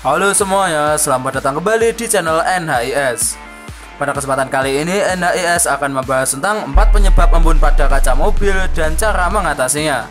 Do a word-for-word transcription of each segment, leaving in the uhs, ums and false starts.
Halo semuanya, selamat datang kembali di channel N H I S. Pada kesempatan kali ini N H I S akan membahas tentang empat penyebab embun pada kaca mobil dan cara mengatasinya.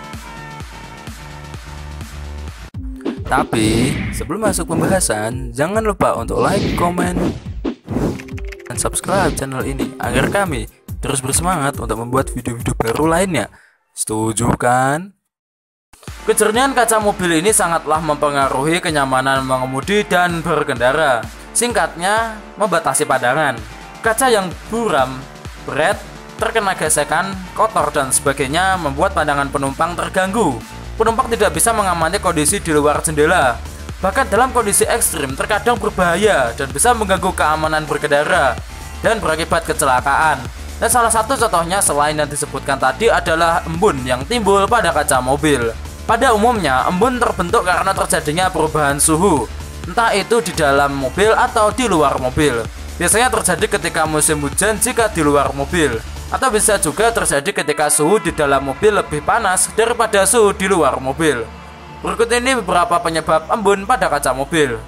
Tapi sebelum masuk pembahasan, jangan lupa untuk like, komen, dan subscribe channel ini agar kami terus bersemangat untuk membuat video-video baru lainnya. Setuju kan? Kejernihan kaca mobil ini sangatlah mempengaruhi kenyamanan mengemudi dan berkendara. Singkatnya, membatasi pandangan. Kaca yang buram, berat, terkena gesekan, kotor, dan sebagainya membuat pandangan penumpang terganggu. Penumpang tidak bisa mengamati kondisi di luar jendela. Bahkan dalam kondisi ekstrim terkadang berbahaya dan bisa mengganggu keamanan berkendara dan berakibat kecelakaan. Dan salah satu contohnya selain yang disebutkan tadi adalah embun yang timbul pada kaca mobil. Pada umumnya, embun terbentuk karena terjadinya perubahan suhu, entah itu di dalam mobil atau di luar mobil. Biasanya terjadi ketika musim hujan jika di luar mobil, atau bisa juga terjadi ketika suhu di dalam mobil lebih panas daripada suhu di luar mobil. Berikut ini beberapa penyebab embun pada kaca mobil.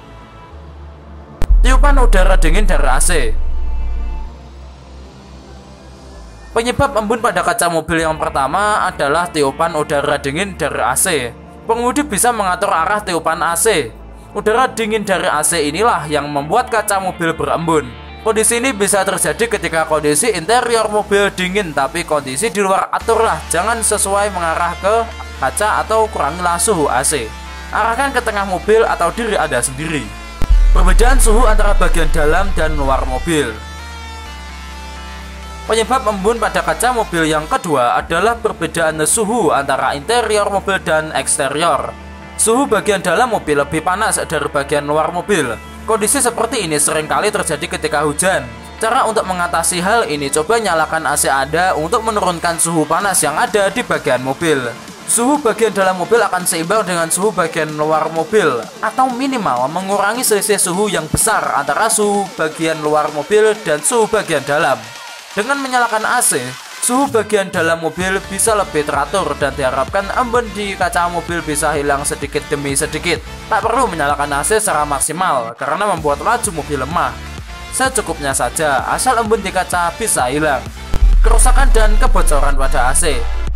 Tiupan udara dingin dari A C. Penyebab embun pada kaca mobil yang pertama adalah tiupan udara dingin dari A C. Pengemudi bisa mengatur arah tiupan A C. Udara dingin dari A C inilah yang membuat kaca mobil berembun. Kondisi ini bisa terjadi ketika kondisi interior mobil dingin, tapi kondisi di luar aturlah, jangan sesuai mengarah ke kaca atau kurangilah suhu A C. Arahkan ke tengah mobil atau diri Anda sendiri. Perbedaan suhu antara bagian dalam dan luar mobil. Penyebab embun pada kaca mobil yang kedua adalah perbedaan suhu antara interior mobil dan eksterior. Suhu bagian dalam mobil lebih panas dari bagian luar mobil. Kondisi seperti ini seringkali terjadi ketika hujan. Cara untuk mengatasi hal ini, coba nyalakan A C Anda untuk menurunkan suhu panas yang ada di bagian mobil. Suhu bagian dalam mobil akan seimbang dengan suhu bagian luar mobil, atau minimal mengurangi selisih suhu yang besar antara suhu bagian luar mobil dan suhu bagian dalam. Dengan menyalakan A C, suhu bagian dalam mobil bisa lebih teratur dan diharapkan embun di kaca mobil bisa hilang sedikit demi sedikit. Tak perlu menyalakan A C secara maksimal karena membuat laju mobil lemah. Secukupnya saja, asal embun di kaca bisa hilang. Kerusakan dan kebocoran pada A C.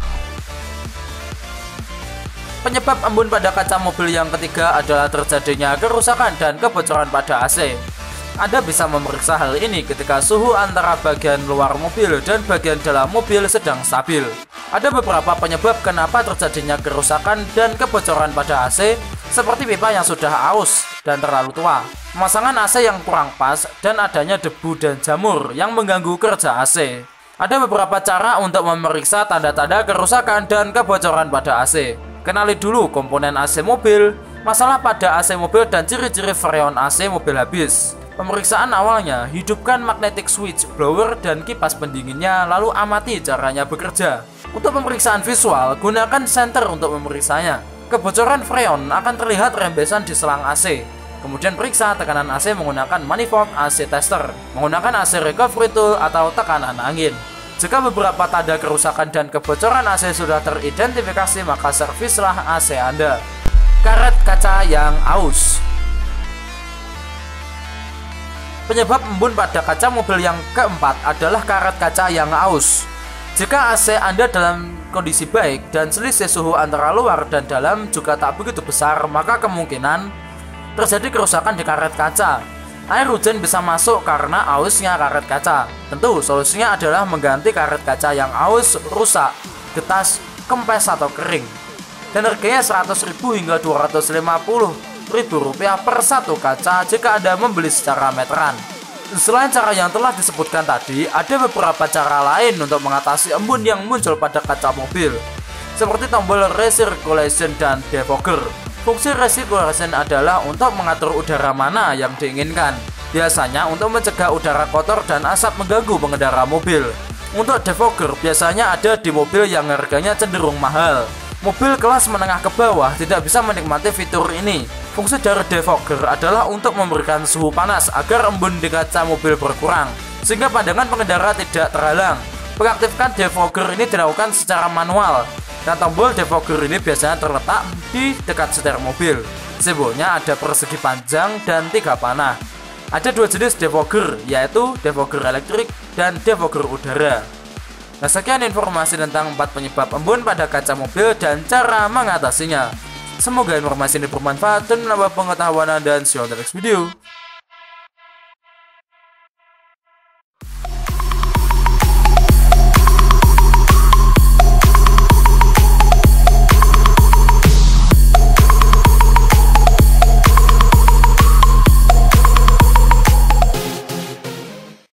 Penyebab embun pada kaca mobil yang ketiga adalah terjadinya kerusakan dan kebocoran pada A C. Anda bisa memeriksa hal ini ketika suhu antara bagian luar mobil dan bagian dalam mobil sedang stabil. Ada beberapa penyebab kenapa terjadinya kerusakan dan kebocoran pada A C, seperti pipa yang sudah aus dan terlalu tua, pemasangan A C yang kurang pas, dan adanya debu dan jamur yang mengganggu kerja A C. Ada beberapa cara untuk memeriksa tanda-tanda kerusakan dan kebocoran pada A C. Kenali dulu komponen A C mobil, masalah pada A C mobil, dan ciri-ciri freon A C mobil habis. Pemeriksaan awalnya, hidupkan magnetic switch blower dan kipas pendinginnya, lalu amati caranya bekerja. Untuk pemeriksaan visual, gunakan senter untuk memeriksanya. Kebocoran freon akan terlihat rembesan di selang A C. Kemudian periksa tekanan A C menggunakan manifold A C tester, menggunakan A C recovery tool atau tekanan angin. Jika beberapa tanda kerusakan dan kebocoran A C sudah teridentifikasi, maka servislah A C Anda. Karet kaca yang aus. Penyebab embun pada kaca mobil yang keempat adalah karet kaca yang aus. Jika A C Anda dalam kondisi baik dan selisih suhu antara luar dan dalam juga tak begitu besar, maka kemungkinan terjadi kerusakan di karet kaca. Air hujan bisa masuk karena ausnya karet kaca. Tentu solusinya adalah mengganti karet kaca yang aus, rusak, getas, kempes, atau kering. Dan harganya seratus ribu hingga dua ratus lima puluh ribu rupiah per satu kaca jika Anda membeli secara meteran. Selain cara yang telah disebutkan tadi, ada beberapa cara lain untuk mengatasi embun yang muncul pada kaca mobil, seperti tombol recirculation dan defogger. Fungsi recirculation adalah untuk mengatur udara mana yang diinginkan, biasanya untuk mencegah udara kotor dan asap mengganggu pengendara mobil. Untuk defogger biasanya ada di mobil yang harganya cenderung mahal. Mobil kelas menengah ke bawah tidak bisa menikmati fitur ini. Fungsi dari defogger adalah untuk memberikan suhu panas agar embun di kaca mobil berkurang, sehingga pandangan pengendara tidak terhalang. Mengaktifkan defogger ini dilakukan secara manual. Nah, tombol defogger ini biasanya terletak di dekat setir mobil. Simbolnya ada persegi panjang dan tiga panah. Ada dua jenis defogger, yaitu defogger elektrik dan defogger udara. Nah, sekian informasi tentang empat penyebab embun pada kaca mobil dan cara mengatasinya. Semoga informasi ini bermanfaat dan menambah pengetahuan Anda, dan see you on the next video.